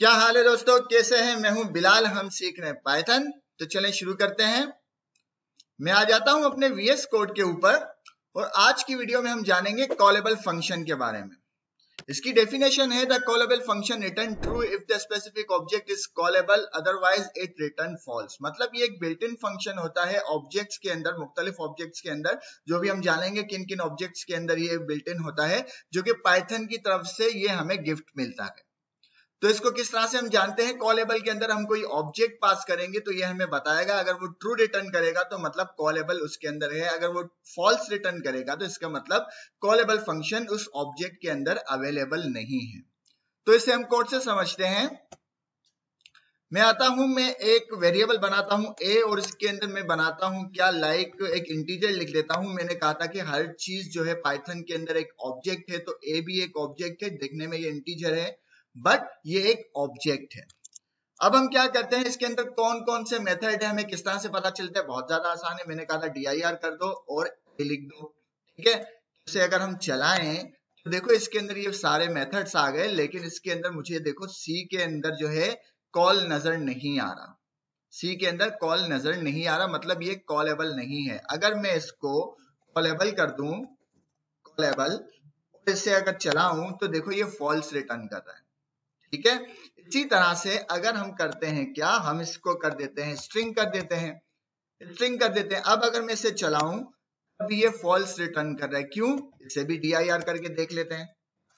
क्या हाल है दोस्तों, कैसे हैं? मैं हूं बिलाल। हम सीख रहे हैं पाइथन। तो चलें शुरू करते हैं। मैं आ जाता हूं अपने VS कोड के ऊपर और आज की वीडियो में हम जानेंगे कॉलेबल फंक्शन के बारे में। इसकी डेफिनेशन है the callable function return true if the specific object is callable, otherwise it return false. मतलब ये एक बिल्ट इन फंक्शन होता है ऑब्जेक्ट्स के अंदर, मुख्तलिफ ऑब्जेक्ट्स के अंदर, जो भी हम जानेंगे किन किन ऑब्जेक्ट्स के अंदर ये बिल्ट इन होता है, जो कि पाइथन की तरफ से ये हमें गिफ्ट मिलता है। तो इसको किस तरह से हम जानते हैं? कॉलेबल के अंदर हम कोई ऑब्जेक्ट पास करेंगे तो ये हमें बताएगा, अगर वो ट्रू रिटर्न करेगा तो मतलब कॉलेबल उसके अंदर है, अगर वो फॉल्स रिटर्न करेगा तो इसका मतलब कॉलेबल फंक्शन उस ऑब्जेक्ट के अंदर अवेलेबल नहीं है। तो इसे हम कोड से समझते हैं। मैं आता हूं, मैं एक वेरिएबल बनाता हूं a और इसके अंदर मैं बनाता हूं क्या, लाइक एक इंटीजर लिख लेता हूं। मैंने कहा था कि हर चीज जो है पाइथन के अंदर एक ऑब्जेक्ट है, तो a भी एक ऑब्जेक्ट है। देखने में ये इंटीजर है बट ये एक ऑब्जेक्ट है। अब हम क्या करते हैं, इसके अंदर कौन कौन से मेथड है हमें किस तरह से पता चलता है? बहुत ज्यादा आसान है। मैंने कहा था dir कर दो और a लिख दो, ठीक है। इसे अगर हम चलाएं तो देखो इसके अंदर ये सारे मेथड्स आ गए, लेकिन इसके अंदर मुझे देखो C के अंदर जो है कॉल नजर नहीं आ रहा। C के अंदर कॉल नजर नहीं आ रहा, मतलब ये कॉलेबल नहीं है। अगर मैं इसको कॉलेबल कर दूं, कॉलेबल, और इसे अगर चलाऊं तो देखो ये फॉल्स रिटर्न कर रहा है, ठीक है। इसी तरह से अगर हम करते हैं क्या, हम इसको कर देते हैं स्ट्रिंग कर देते हैं, स्ट्रिंग कर देते हैं। अब अगर मैं इसे चलाऊं अभी ये फॉल्स रिटर्न कर रहा है, क्यों? इसे भी dir करके देख लेते हैं।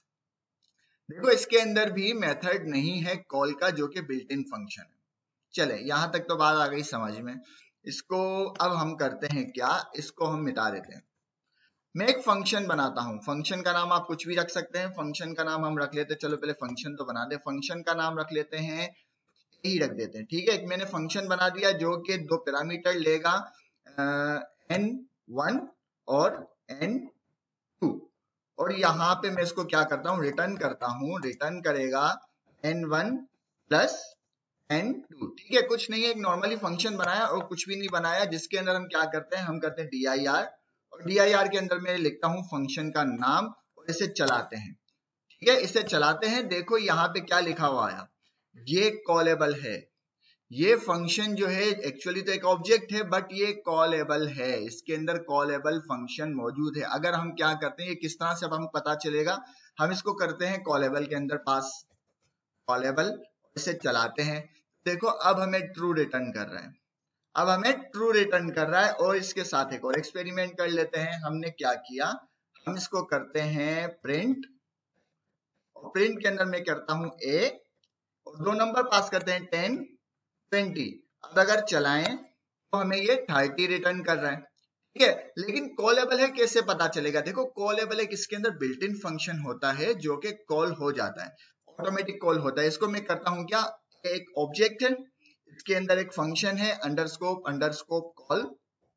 देखो इसके अंदर भी मेथड नहीं है कॉल का, जो कि बिल्ट इन फंक्शन है। चले यहां तक तो बात आ गई समझ में। इसको अब हम करते हैं क्या, इसको हम मिटा देते हैं। मैं एक फंक्शन बनाता हूं, फंक्शन का नाम आप कुछ भी रख सकते हैं। फंक्शन का नाम हम रख लेते हैं, चलो पहले फंक्शन तो बना दे। फंक्शन का नाम रख लेते हैं, ही रख देते हैं, ठीक है। एक मैंने फंक्शन बना दिया जो कि दो पैरामीटर लेगा, n1 और n2, और यहाँ पे मैं इसको क्या करता हूँ, रिटर्न करता हूँ। रिटर्न करेगा n1 प्लस n2, ठीक है। कुछ नहीं है, एक नॉर्मली फंक्शन बनाया और कुछ भी नहीं बनाया, जिसके अंदर हम क्या करते हैं, हम करते हैं dir, और dir के अंदर मैं लिखता हूँ फंक्शन का नाम और इसे चलाते हैं, ठीक है। इसे चलाते हैं, देखो यहाँ पे क्या लिखा हुआ आया, ये कॉलेबल है। ये फंक्शन जो है एक्चुअली तो एक ऑब्जेक्ट है बट ये कॉलेबल है, इसके अंदर कॉलेबल फंक्शन मौजूद है। अगर हम क्या करते हैं, ये किस तरह से अब हमें पता चलेगा, हम इसको करते हैं कॉलेबल के अंदर पास, कॉलेबल, इसे चलाते हैं। देखो अब हमें ट्रू रिटर्न कर रहा है, अब हमें ट्रू रिटर्न कर रहा है। और इसके साथ एक और एक्सपेरिमेंट कर लेते हैं। हमने क्या किया, हम इसको करते हैं प्रिंट, और प्रिंट के अंदर मैं करता हूं a और दो नंबर पास करते हैं 10 20। अब अगर चलाएं तो हमें ये 30 रिटर्न कर रहा है, ठीक है। लेकिन कॉलेबल है कैसे पता चलेगा? देखो कॉलेबल एक इसके अंदर बिल्ट इन फंक्शन होता है जो कि कॉल हो जाता है, ऑटोमेटिक कॉल होता है। इसको मैं करता हूं क्या, एक ऑब्जेक्ट है, इसके अंदर एक फंक्शन है अंडरस्कोप अंडरस्कोप कॉल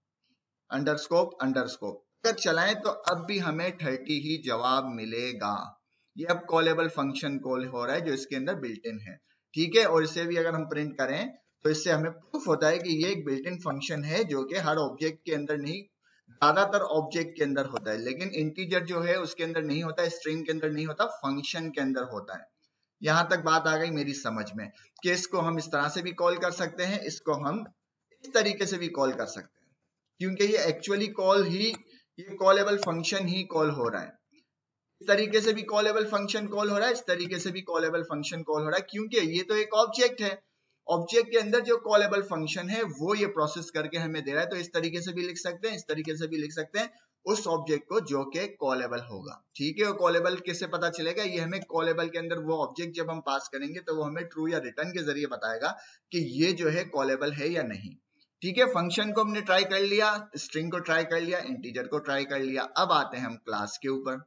अंडरस्कोप अंडरस्कोप। अगर चलाएं तो अब भी हमें 30 ही जवाब मिलेगा। ये अब कॉलेबल फंक्शन कॉल हो रहा है जो इसके अंदर बिल्ट इन है, ठीक है। और इसे भी अगर हम प्रिंट करें तो इससे हमें प्रूफ होता है कि ये एक बिल्ट इन फंक्शन है जो कि हर ऑब्जेक्ट के अंदर नहीं, ज्यादातर ऑब्जेक्ट के अंदर होता है। लेकिन इंटीजर जो है उसके अंदर नहीं होता, स्ट्रिंग के अंदर नहीं होता, फंक्शन के अंदर होता है। यहां तक बात आ गई मेरी समझ में कि इसको हम इस तरह से भी कॉल कर सकते हैं, इसको हम इस तरीके से भी कॉल कर सकते हैं, क्योंकि ये एक्चुअली कॉल ही, ये कॉलेबल फंक्शन ही कॉल हो रहा है। इस तरीके से भी कॉलेबल फंक्शन कॉल हो रहा है, इस तरीके से भी कॉलेबल फंक्शन कॉल हो रहा है, क्योंकि ये तो एक ऑब्जेक्ट है। ऑब्जेक्ट के अंदर जो कॉलेबल फंक्शन है वो ये प्रोसेस करके हमें दे रहा है। तो इस तरीके से भी लिख सकते हैं, इस तरीके से भी लिख सकते हैं उस ऑब्जेक्ट को जो कि कॉलेबल होगा, ठीक है। और कॉलेबल कैसे पता चलेगा? ये हमें कॉलेबल के अंदर वो ऑब्जेक्ट जब हम पास करेंगे तो वो हमें ट्रू या रिटर्न के जरिए बताएगा कि ये जो है कॉलेबल है या नहीं, ठीक है। फंक्शन को हमने ट्राई कर लिया, स्ट्रिंग को ट्राई कर लिया, इंटीजर को ट्राई कर लिया। अब आते हैं हम क्लास के ऊपर।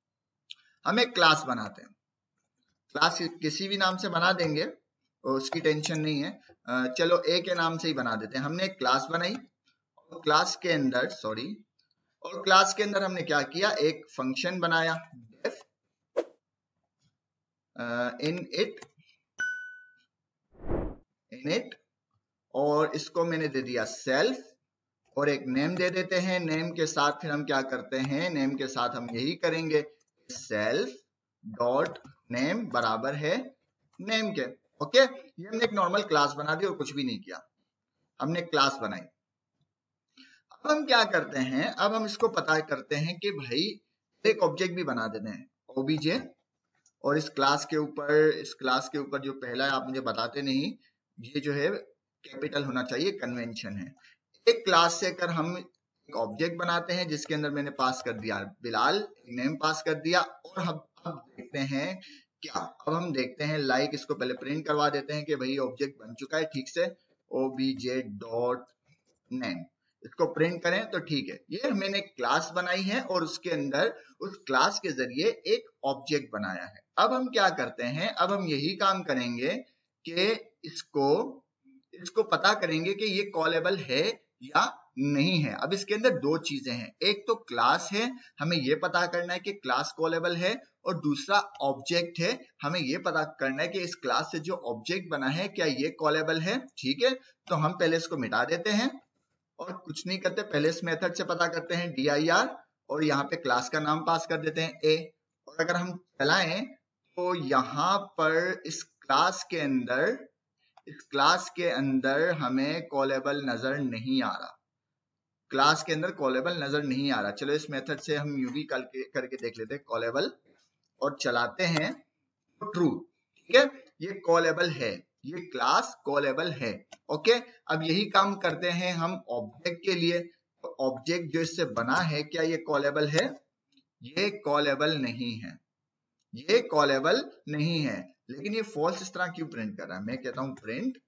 हम एक क्लास बनाते हैं, क्लास किसी भी नाम से बना देंगे, उसकी टेंशन नहीं है। चलो ए के नाम से ही बना देते हैं। हमने एक क्लास बनाई और क्लास के अंदर और क्लास के अंदर हमने क्या किया, एक फंक्शन बनाया def init, और इसको मैंने दे दिया सेल्फ, और एक नेम दे देते हैं। नेम के साथ फिर हम क्या करते हैं, नेम के साथ हम यही करेंगे, सेल्फ डॉट नेम बराबर है नेम के, ओके, ये हमने एक नॉर्मल क्लास बना दी और कुछ भी नहीं किया, हमने क्लास बनाई। अब हम क्या करते हैं, अब हम इसको पता करते हैं कि भाई एक ऑब्जेक्ट भी बना देते हैं ओबीजे, और इस क्लास के ऊपर जो पहला है आप मुझे बताते नहीं, ये जो है कैपिटल होना चाहिए, कन्वेंशन है। एक क्लास से कर हम एक ऑब्जेक्ट बनाते हैं जिसके अंदर मैंने पास कर दिया बिलाल, नेम पास कर दिया, और हम अब देखते हैं क्या, अब हम देखते हैं लाइक इसको पहले प्रिंट करवा देते हैं कि भाई ऑब्जेक्ट बन चुका है ठीक से, obj डॉट नेम, इसको प्रिंट करें तो ठीक है। ये मैंने क्लास बनाई है और उसके अंदर उस क्लास के जरिए एक ऑब्जेक्ट बनाया है। अब हम क्या करते हैं, अब हम यही काम करेंगे कि इसको पता करेंगे कि ये कॉलेबल है या नहीं है। अब इसके अंदर दो चीजें हैं, एक तो क्लास है, हमें ये पता करना है कि क्लास कॉलेबल है, और दूसरा ऑब्जेक्ट है, हमें ये पता करना है कि इस क्लास से जो ऑब्जेक्ट बना है क्या ये कॉलेबल है। ठीक है, तो हम पहले इसको मिटा देते हैं और कुछ नहीं करते, पहले इस मेथड से पता करते हैं dir, और यहाँ पे क्लास का नाम पास कर देते हैं a, और अगर हम चलाएं तो यहाँ पर इस क्लास के अंदर हमें कॉलेबल नजर नहीं आ रहा, क्लास के अंदर कॉलेबल नजर नहीं आ रहा। चलो इस मेथड से हम यूं भी करके देख लेते हैं कॉलेबल, और चलाते हैं तो ट्रू। ठीक है, ये कॉलेबल है, ये क्लास कॉलेबल है। ओके, अब यही काम करते हैं हम ऑब्जेक्ट के लिए। तो ऑब्जेक्ट जो इससे बना है क्या ये कॉलेबल है? ये कॉलेबल नहीं है, ये कॉलेबल नहीं है। लेकिन ये फॉल्स इस तरह क्यों प्रिंट कर रहा है? मैं कहता हूं प्रिंट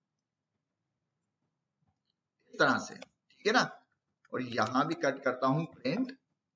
इस तरह से, ठीक है ना, और यहां भी कट करता हूं प्रिंट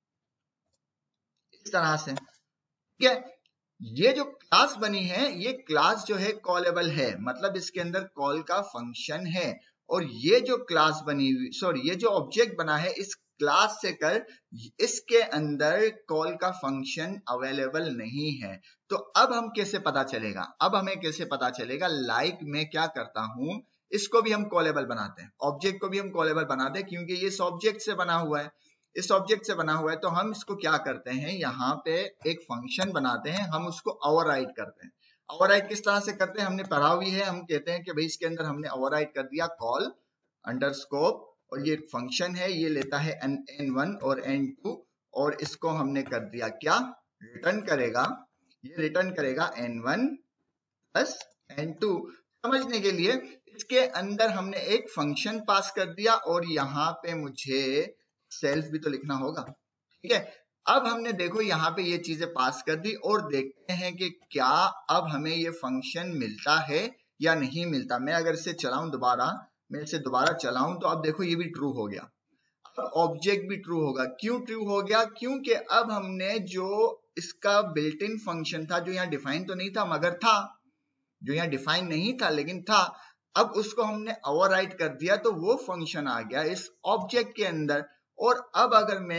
इस तरह से। ठीक है, ये जो क्लास बनी है ये क्लास जो है कॉलेबल है, मतलब इसके अंदर कॉल का फंक्शन है, और ये जो क्लास बनी हुई, सॉरी ये जो ऑब्जेक्ट बना है इस क्लास से कर इसके अंदर कॉल का फंक्शन अवेलेबल नहीं है। तो अब हम कैसे पता चलेगा, अब हमें कैसे पता चलेगा, लाइक मैं क्या करता हूं, इसको भी हम कॉलेबल बनाते हैं, ऑब्जेक्ट को भी हम कॉलेबल बनाते हैं, क्योंकि ये इस ऑब्जेक्ट से बना हुआ है, इस ऑब्जेक्ट से बना हुआ है। तो हम इसको क्या करते हैं, यहाँ पे एक फंक्शन बनाते हैं, हम उसको ओवरराइड करते हैं। ओवरराइड किस तरह से करते हैं, हमने पढ़ा हुई है, हम कहते हैं कि भाई इसके अंदर हमने ओवरराइड कर दिया कॉल अंडरस्कोप, और ये फंक्शन है, ये लेता है n1 और n2, और इसको हमने कर दिया क्या, रिटर्न करेगा, ये रिटर्न करेगा n1 प्लस n2। समझने के लिए इसके अंदर हमने एक फंक्शन पास कर दिया, और यहाँ पे मुझे सेल्फ भी तो लिखना होगा। ठीक है, अब हमने देखो यहाँ पे ये चीजें पास कर दी, और देखते हैं कि क्या अब हमें ये फंक्शन मिलता है या नहीं मिलता। मैं अगर इसे चलाऊं दोबारा, मैं इसे दोबारा चलाऊं तो अब देखो ये भी ट्रू हो गया, अब ऑब्जेक्ट भी ट्रू होगा। क्यों ट्रू हो गया, क्योंकि अब हमने जो इसका बिल्ट इन फंक्शन था, जो यहाँ डिफाइन तो नहीं था मगर था, जो यहाँ डिफाइन नहीं था लेकिन था, अब उसको हमने ओवरराइड कर दिया, तो वो फंक्शन आ गया इस ऑब्जेक्ट के अंदर। और अब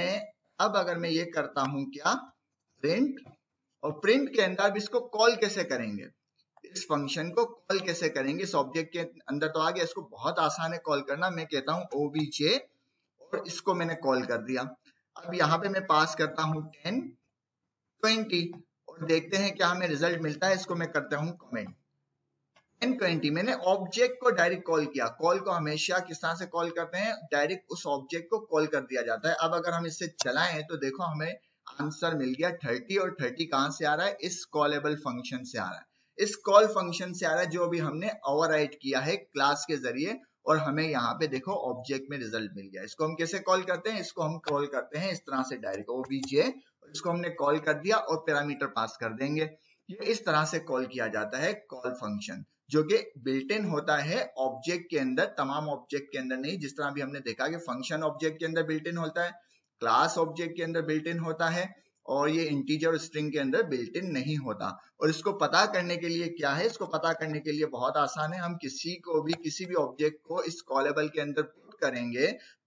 अगर मैं ये करता हूं क्या, प्रिंट, और प्रिंट के अंदर इसको कॉल कैसे करेंगे, इस फंक्शन को कॉल कैसे करेंगे, इस ऑब्जेक्ट के अंदर तो आ गया, इसको बहुत आसान है कॉल करना। मैं कहता हूं obj, और इसको मैंने कॉल कर दिया। अब यहाँ पे मैं पास करता हूं 10 20, और देखते हैं क्या हमें रिजल्ट मिलता है। इसको मैं करता हूं कमेंट 10 20, मैंने ऑब्जेक्ट को डायरेक्ट कॉल किया। कॉल को हमेशा किस तरह से कॉल करते हैं, डायरेक्ट उस ऑब्जेक्ट को कॉल कर दिया जाता है। अब अगर हम इससे चलाएं तो देखो हमें आंसर मिल गया 30, और 30 कहां से आ रहा है, इस कॉलेबल फंक्शन से आ रहा है, इस कॉल फंक्शन से आ रहा है, जो अभी हमने ओवरराइड किया है क्लास के जरिए, और हमें यहाँ पे देखो ऑब्जेक्ट में रिजल्ट मिल गया। इसको हम कैसे कॉल करते हैं, इसको हम कॉल करते हैं इस तरह से डायरेक्ट obj, इसको हमने कॉल कर दिया और पैरामीटर पास कर देंगे। ये इस तरह से कॉल किया जाता है कॉल फंक्शन, जो कि बिल्ट इन होता है ऑब्जेक्ट के अंदर, तमाम ऑब्जेक्ट के अंदर नहीं। जिस तरह भी हमने देखा कि फंक्शन ऑब्जेक्ट के अंदर बिल्ट इन होता है, क्लास ऑब्जेक्ट के अंदर बिल्ट इन होता है, और ये इंटीजर और स्ट्रिंग के अंदर बिल्ट इन नहीं होता। और इसको पता करने के लिए क्या है, इसको पता करने के लिए बहुत आसान है, हम किसी भी ऑब्जेक्ट को इस कॉलेबल के अंदर पुट करेंगे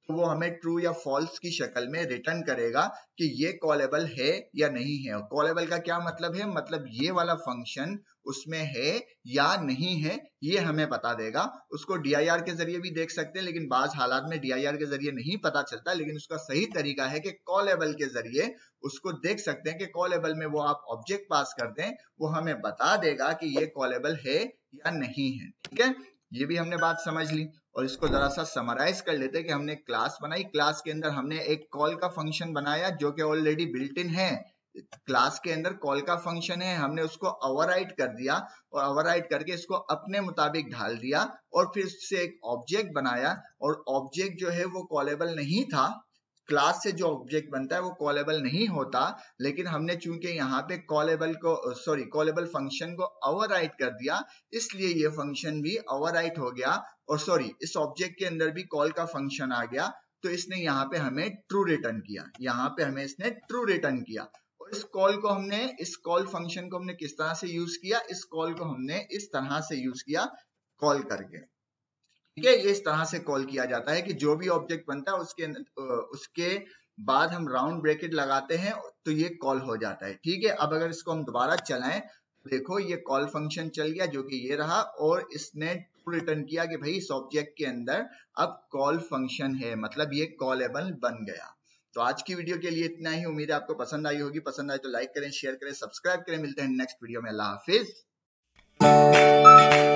तो वो हमें ट्रू या फॉल्स की शक्ल में रिटर्न करेगा कि ये कॉलेबल है या नहीं है। कॉलेबल का क्या मतलब है, मतलब ये वाला फंक्शन उसमें है या नहीं है, ये हमें बता देगा। उसको DIR के जरिए भी देख सकते हैं, लेकिन बाज हालात में DIR के जरिए नहीं पता चलता, लेकिन उसका सही तरीका है कि कॉलेबल के जरिए उसको देख सकते हैं कि कॉलेबल में वो आप ऑब्जेक्ट पास कर दें, वो हमें बता देगा कि ये कॉलेबल है या नहीं है। ठीक है, ये भी हमने बात समझ ली। और इसको जरा सा समराइज कर लेते हैं कि हमने क्लास बनाई, क्लास के अंदर हमने एक कॉल का फंक्शन बनाया जो कि ऑलरेडी बिल्ट इन है। क्लास के अंदर कॉल का फंक्शन है, हमने उसको ओवरराइड कर दिया और ओवरराइड करके इसको अपने मुताबिक ढाल दिया और फिर उससे एक ऑब्जेक्ट बनाया। और ऑब्जेक्ट जो है वो कॉलेबल नहीं था, क्लास से जो ऑब्जेक्ट बनता है वो कॉलेबल नहीं होता, लेकिन हमने चूंकि यहाँ पे कॉलेबल फंक्शन को ओवरराइट कर दिया, इसलिए ये फंक्शन भी ओवरराइट हो गया। और इस ऑब्जेक्ट के अंदर भी कॉल का फंक्शन आ गया, तो इसने यहाँ पे हमें ट्रू रिटर्न किया, यहाँ पे हमें इसने ट्रू रिटर्न किया। और इस कॉल फंक्शन को हमने किस तरह से यूज किया, इस कॉल को हमने इस तरह से यूज किया कॉल करके। ठीक है, ये इस तरह से कॉल किया जाता है कि जो भी ऑब्जेक्ट बनता है उसके बाद हम राउंड ब्रैकेट लगाते हैं तो ये कॉल हो जाता है। ठीक है, अब अगर इसको हम दोबारा चलाएं तो देखो ये कॉल फंक्शन चल गया जो कि ये रहा, और इसने ट्रू रिटर्न किया कि भाई इस ऑब्जेक्ट के अंदर अब कॉल फंक्शन है, मतलब ये कॉलेबल बन गया। तो आज की वीडियो के लिए इतना ही, उम्मीद है आपको पसंद आई होगी। पसंद आए तो लाइक करें, शेयर करें, सब्सक्राइब करें। मिलते हैं नेक्स्ट वीडियो में। अल्लाह हाफिज।